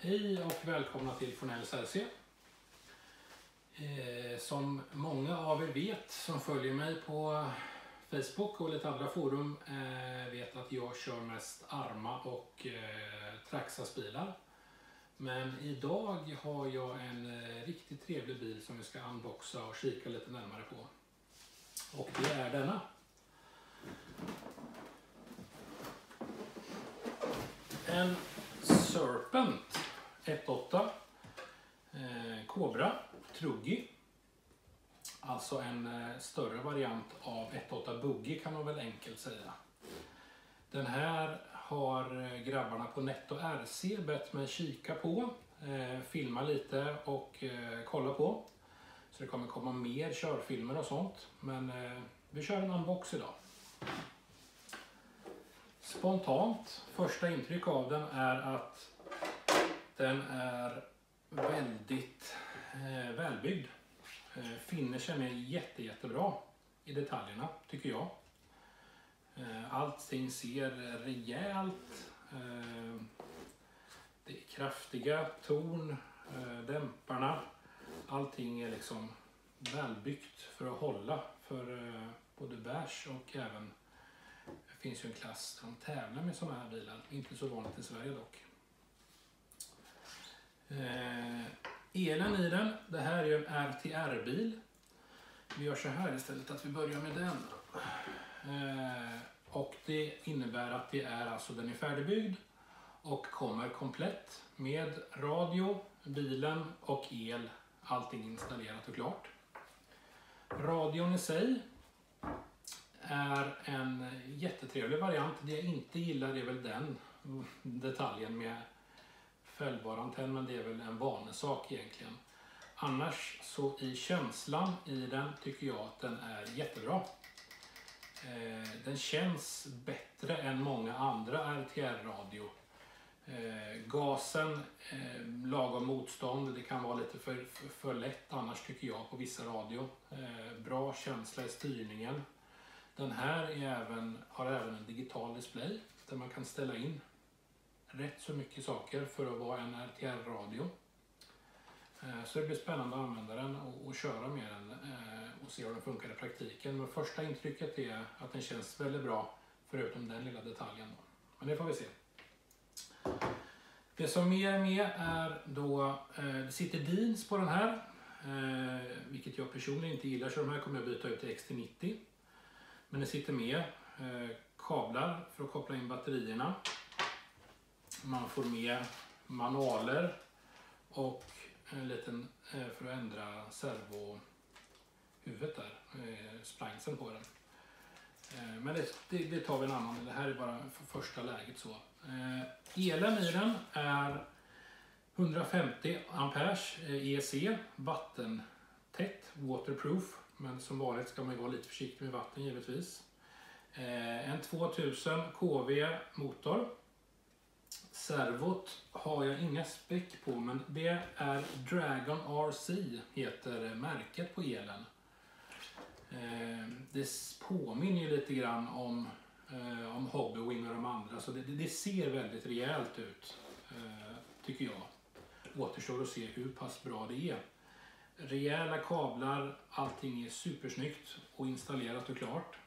Hej och välkomna till Fornells RC. Som många av er vet som följer mig på Facebook och lite andra forum vet att jag kör mest Arma och Traxxas-bilar. Men idag har jag en riktigt trevlig bil som vi ska unboxa och kika lite närmare på. Och det är denna. En Serpent 1.8 Cobra Truggy. Alltså en större variant av 1.8 Buggy kan man väl enkelt säga. Den här har grabbarna på Netto RC bett mig kika på, filma lite och kolla på. Så det kommer komma mer körfilmer och sånt. Men vi kör en unbox idag. Spontant, första intryck av den är att den är väldigt välbyggd. Finishen är jättebra i detaljerna tycker jag. Allting ser rejält. Det är kraftiga ton, dämparna. Allting är liksom välbyggt för att hålla för både bärs och även det finns ju en klass som tävlar med sådana här bilar. Inte så vanligt i Sverige dock. Elen i den, det här är ju en RTR-bil. Vi gör så här istället att vi börjar med den. Och det innebär att det är alltså den är färdigbyggd och kommer komplett med radio, bilen och el. Allting installerat och klart. Radion i sig är en jättetrevlig variant. Det jag inte gillar är väl den detaljen med fällbar antenn, men det är väl en vanesak egentligen. Annars så i känslan i den tycker jag att den är jättebra. Den känns bättre än många andra RTR-radio. Gasen, lagom motstånd, det kan vara lite för lätt annars tycker jag på vissa radio. Bra känsla i styrningen. Den här har även en digital display där man kan ställa in rätt så mycket saker för att vara en RTR-radio. Så det blir spännande att använda den och köra med den och se hur den funkar i praktiken. Men första intrycket är att den känns väldigt bra förutom den lilla detaljen. Men det får vi se. Det som är med är då, det sitter DINs på den här. Vilket jag personligen inte gillar, så de här kommer jag byta ut till XT90. Men det sitter med kablar för att koppla in batterierna. Man får med manualer och en liten för att ändra servohuvudet där, splinesen på den. Men det tar vi en annan, det här är bara för första läget så. Elen i den är 150 amperes EC, vattentätt, waterproof. Men som vanligt ska man vara lite försiktig med vatten givetvis. En 2000 kV motor. Servot har jag inga späck på, men det är Dragon RC heter märket på elen. Det påminner ju lite grann om Hobbywing och de andra, så det ser väldigt rejält ut tycker jag. Återstår att se hur pass bra det är. Rejäla kablar, allting är supersnyggt och installerat och klart.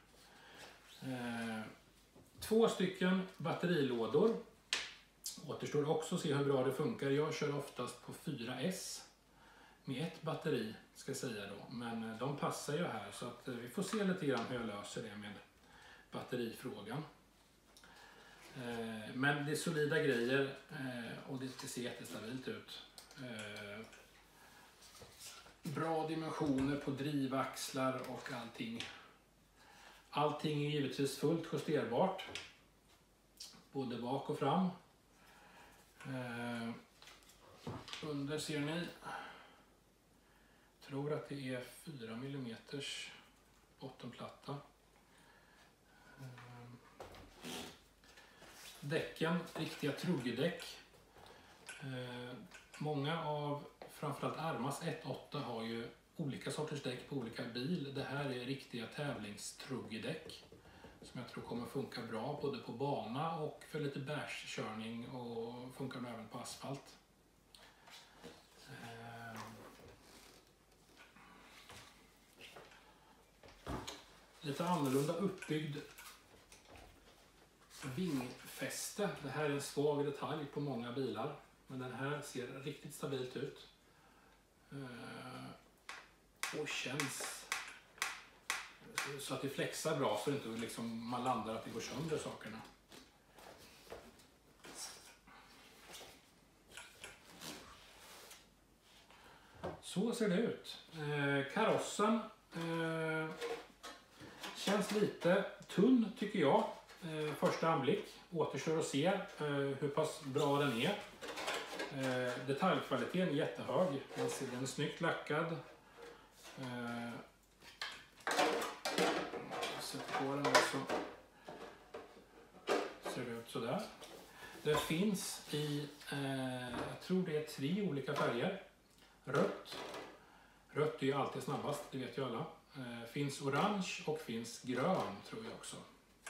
2 stycken batterilådor. Återstår också att se hur bra det funkar. Jag kör oftast på 4S med ett batteri ska jag säga då. Men de passar ju här så att vi får se lite grann hur jag löser det med batterifrågan. Men det är solida grejer och det ser jättestabilt ut. Bra dimensioner på drivaxlar och allting. Allting är givetvis fullt justerbart. Både bak och fram. Under ser ni. Tror att det är 4 mm bottenplatta. Däcken, riktiga truggedäck. Många av framförallt Armas 1.8 har ju olika sorters däck på olika bil. Det här är riktiga tävlingstruggedäck som jag tror kommer funka bra både på bana och för lite bärskörning och funkar även på asfalt. lite annorlunda uppbyggd vingfäste. Det här är en svag detalj på många bilar, men den här ser riktigt stabilt ut. Och känns så att det flexar bra, så att inte liksom man landar att det går sönder sakerna. Så ser det ut. Karossen känns lite tunn tycker jag. Första anblick. Återstår att se hur pass bra den är. Detaljkvaliteten är jättehög. Man ser den är snyggt lackad. Sätter på den så ser det ut sådär. Det finns i, jag tror det är 3 olika färger. Rött är ju alltid snabbast, det vet ju alla. Finns orange och finns grön tror jag också.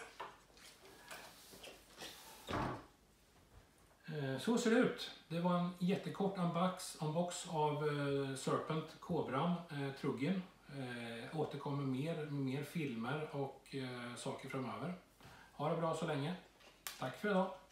Så ser det ut. Det var en jättekort unbox av Serpent Cobran Truggin. Återkommer med mer filmer och saker framöver. Ha det bra så länge. Tack för idag.